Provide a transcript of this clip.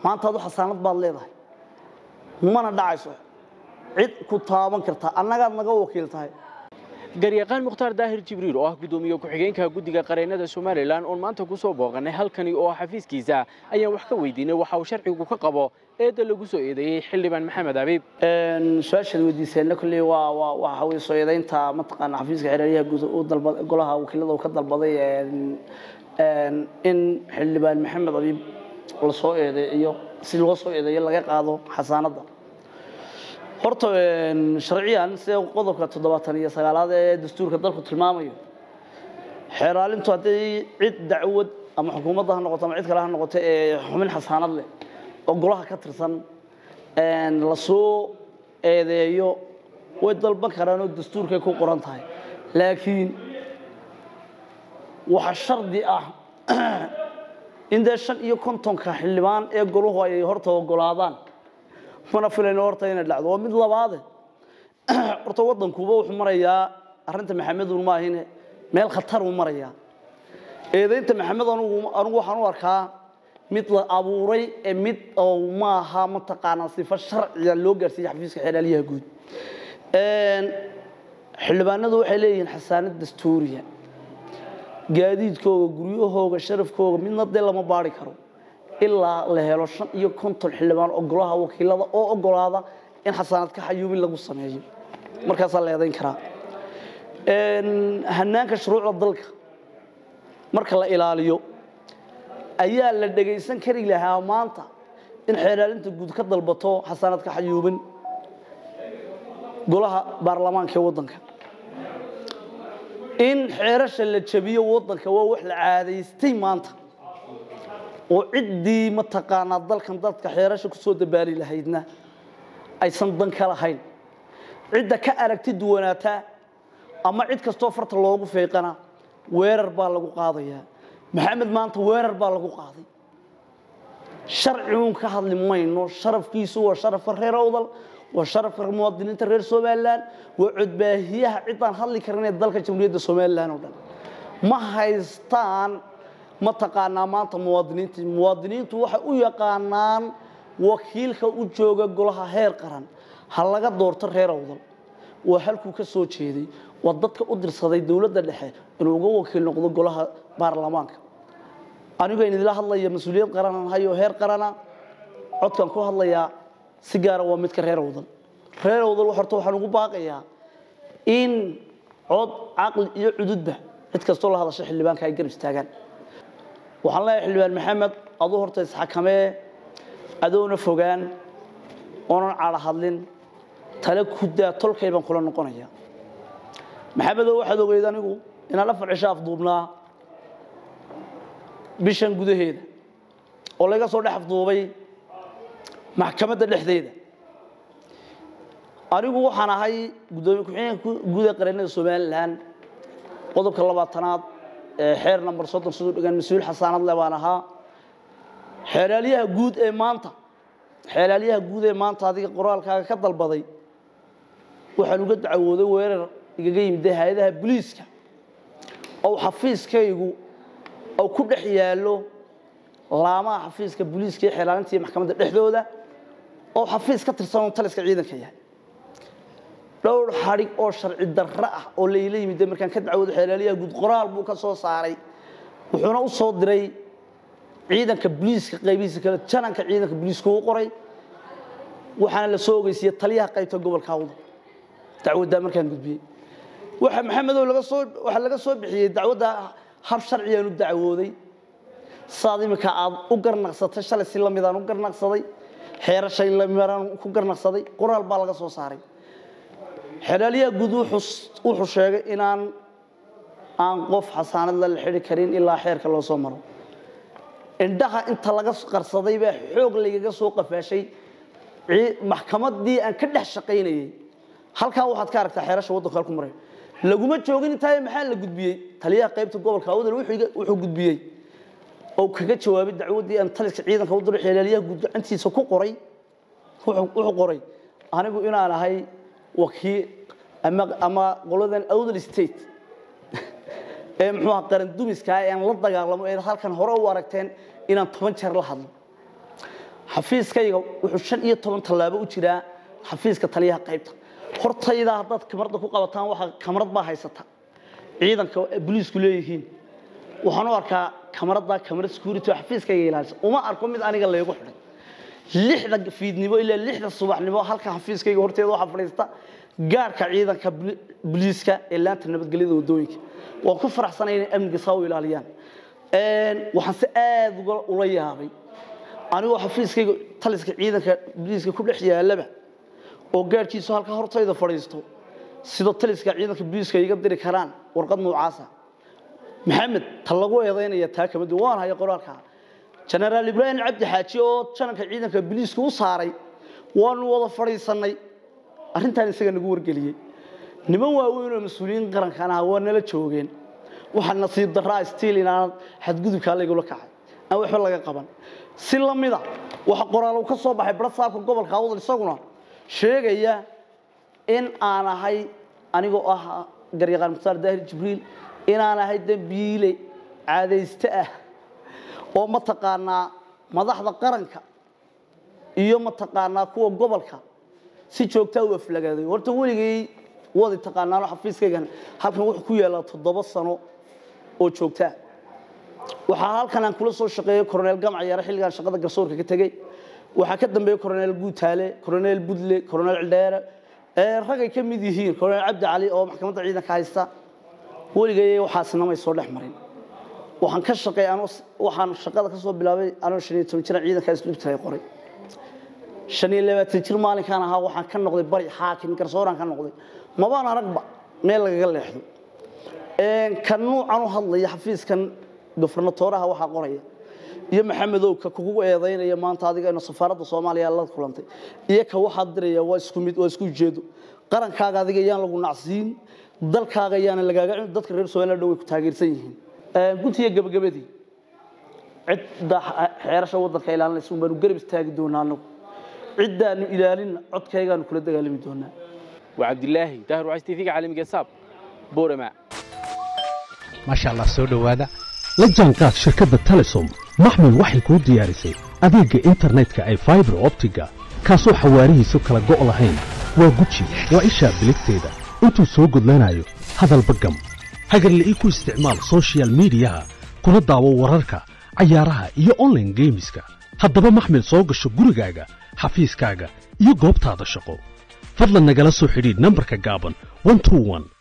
maanta adu xasaanad baad leedahay mana dhacayso cid ku taaban karta annaga naga wakiil tahay garyaqaan Mukhtaar Daahir Jibriil oo ah gudoomiye ku-xigeenka guddiga qareennada Soomaaliland oo maanta ku soo booqanay halkani oo xafiiskiisa ayaa wax ka weydiinay waxa uu sharcigu ka qabo eeda lagu soo eedeeyay xildhibaan Maxamed Abiib su'aasha weydiisayna kulli waxa way soo eedeynta mataqaan xafiiska xiriiryaha guud oo dalbad golaha wakiilada oo ka dalbaday in xildhibaan Maxamed Abiib la soo eedeeyo si loo soo eedeeyo laga qaado xasaanada horta sharciyan sida qodobka 79 ee dastuurka dalku tilmaamayo xeeraalintu haday cid dacwad ama xukuumadda ha noqoto ama cid kale ha noqoto ee xumin xasaanad leh oo golaha ka tirsan la soo eedeeyo way dalban karaan oo dastuurka ku qoran tahay laakiin waxa shardi ah in deeshan iyo kontonka xildhibaan ee goluhu ay horta ogolaadaan mana filayno horta inay dhacdo mid labaad horta wadankuba wuxuu marayaa arinta Maxamed uu maahine meel khatar uu marayaa eedeynta Maxamed anigu waxaan u arkaa mid la abuuray mid oo maaha mataqaana sifo sharciga loo gaarsiiyay xafiiska xeelaliyaha guud xildhibaanadu waxay leeyihiin xasaanad dastuuriya gaadiidkooda guryahooda sharafkooda midna dee lama baari karo ilaa la helo 50 xildhibaan oo golaha wakiilada oo ogolaada in xasaanad ka xayuubin lagu sameeyo markaas la eedeyn karaa hanaanka shuruucda dalka marka la ilaaliyo ayaa la dhageysan kari lahaa maanta in xeeraalinta guud ka dalbato xasaanad ka xayuubin golaha baarlamaanka wadanka in xeerasha la jabiyo wadanka waa wax la caadaystay maanta oo ciddii mataqaana dalkan dadka xeerasha ku soo dabaali lahaydna aysan dan kala hayn cidda ka aragti duwanaata ama cid kasto farta loogu feeqana weerar baa lagu qaadayaa Maxamed maanta weerar baa lagu qaaday sharcigu ka hadli mayno sharafkiisu waa sharaf reer awdal waa sharaf muwaadiniinta reer Soomaaliland waa codbaahiyaha cid aan hadli karin dalka Jamhuuriyadda Soomaaliland oo dhan ma haystaan mataqaana maanta muwaadiniintu waxa u yaqaanaan wakiilka u jooga golaha heer qaran hal laga doorto reer awdal waa halku ka soo jeeday waa dadka u dirsaday dawladda dhexe inuu uga wakiil noqdo golaha baarlamaanka anigu in idila hadlayo mas'uuliyad qaran hayo heer qarana codkan ku hadlaya si gaar ah waa midka reer awdal waxaan ugu baaqayaa in cod aqal iyo cududba cid kasto la hadasho xildhibaanka ay garab istaagaan waxaan leeyahay xildhibaan Maxamed adoo horta isxakamee adoona fogaan oonan caala hadlin tala ku daa tolkay baan kula noqonaya Maxamed waxaad ogeyd anigu inaan la farcisho afduubnaa bishan gudaheeda oo laga soo dhex afduubay maxkamadda dhexdeeda anigu waxaan ahay gudoomiye ku-xigeenka guud ee qareennada Soomaaliland qodobka 20aad xeer number 30 sidoo dhigan mas'uul xasaanad leh baan ahaa xeeraliyaha guud ee maanta adiga qoraalkaaga ka dalbaday waxaan uga dacwooday weerar igaga yimid hay'adaha booliiska oo xafiiskaygu oo ku dhex yaalo laamaha xafiiska booliiska ee xeelaalinta maxkamadda dhexdooda oo xafiis ka tirsan taliska ciidanka yahay dhowr xarig oo sharci darro ah oo leeyla yimid markaan ka dacwooday xeelaliyaha guud qoraal buu ka soo saaray wuxuuna u soo diray ciidanka booliiska qaybihiisa kala jananka ciidanka booliiska uu qoray waxaana la soo ogeysiyay taliyaha qaybta gobolka Awdal dacwadda markaan gudbiyay waxa Maxamed laga soo bixiyay dacwadda hab sharciyan u dacwooday saadimka aad u garnaqsatay shalay si lamidaan u garnaqsaday xeerashay lamidaan ku garnaqsaday qoraal baa laga soo saaray xeelaliyaha guud wuxuu sheegay inaan qof xasaanad la xiri karin ilaa xeerka loo soo maro indhaha inta laga qarsaday baa xoog ligaga soo qafaashay maxkamaddii aan ka dhex shaqaynayay halka waxaad ka aragtaa xeerasha wadanka ku maray laguma joogin intaa maxaa la gudbiyay taliyaha qaybta gobolka Awdal wuxuu gudbiyay oo kaga jawaabay dacwadii aan taliska ciidanka u diray xeelaliyaha guud gacantiisa ku qoray wuxuu qoray anigu inaan ahay wakiil ama qoladan Awdal state muxuu qaran dumiska aan la dagaalamo ee halkan hore u aragteen inaan 10 jeer la hadlo xafiiskayga wuxuu 15 tallaabo u jiraa xafiiska taliyaha qaybta hortayda hadad kamarada ku qabataan waxa kamarad baa haysata ciidanka booliisku leeyihiin waxaan u arkaa kamarad security xafiiskayga ilaalisa uma arko mid aniga leeyahay xidhay 6 fiidnimo ilaa 6 subaxnimo halka xafiiskayga horteeda waxa fadhiista gaarka ciidanka booliiska ee laanta nabadgelyada wadooyinka waan ku faraxsanahay in amniga soo ilaaliyaan waxaan si aad ula yaabay anigoo xafiiskayga taliska ciidanka booliiska ku dhex yaalaba oo gaarkiisu halka hortayda fadhiisto sidoo taliska ciidanka booliiska iga diri karaan warqad noocaas ah maxamed talagu eedeynaya taa kamid waan hay qoraalka General Ibrahim Abdi Xaaji oo jananka ciidanka booliiska u saaray waan wada fadhiisanay arrintan isaga nagu wargeliyay niman waaweyn oo mas'uuliyiin qaranka ah waa nala joogeen waxaan nasiib darraa stiil inaan xadgudubka la igula kacay aan waxba laga qaban si lamida waxa qoraal ka soo baxay barsaabka gobolka Awdal isaguna sheegaya in aan ahay anigoo ah garyaqaan Muxtaar Daahir Jibriil in aan ahay dambiile caadeysta ah oo ma taqaanaa madaxda qaranka iyo ma taqaanaa kuwa gobolka si joogto ah u aflagaaday horta weligay wadi taqaanaa xafiiskaygan halkan wuxuu ku yeelaa 7 sano oo joogta waxa halkan aan kula soo shaqeeyay Colonel Gamcayaar xilligan shaqada garsoorka ka tagay waxa ka dambeeyay Colonel Guutaale Colonel Budle Colonel Cildheere ragay ka mid yihiin Colonel Abdi Cali oo maxkamadda ciidanka haysta weligay waxaasna ma soo dhex marin waxaan ka shaqeeyay waxaan shaqada ka soo bilaabay anoo 15 jir ciidanka isluubtay qoray 25 jir maalinkan ahaa waxaan ka noqday bari xaakim garsooran ka noqday ma baan aragba meel laga leexdo kan noocan u hadlaya xafiiskan gofernatooraha waxa qoraya iyo maxamedow ka kugu eedeynaya maanta adiga in safaaradda Soomaaliya la kulantay iyo ka waxa diraya waa isku mid waa isku jeedo qarankaaga adiga ayaan lagu nacsiin dalkaaga ayaan lagaaga dadka reer Soomaaliya dhow ku taageersan yihiin guntiga gabagabadii cidda xeerasha wadanka ilaalinaysa baan u garab istaagi doonaa ciddaan ilaalin codkaygaan kula dagaalami doonaa وعبد الله دهر وعيس تيفيق عالمي قصاب بورما ما شاء الله سو دhowaada la jaanqaad shirkadda Telesom maxmud waxay ku diyaarisay adeega internetka ay fiber optiga kaasoo xawaarihiisu kala go' lahayn waa guji waa isha biligteeda intuu soo gudlanayo hadalba gam hagarlii ku isticmaal social media kuna daawo wararka ciyaaraha iyo online gameska haddaba maxmud soo gasho gurigaaga xafiiskaaga iyo goobtaada shaqo fadlan nagala soo xidhiidh nambarka gaaban 121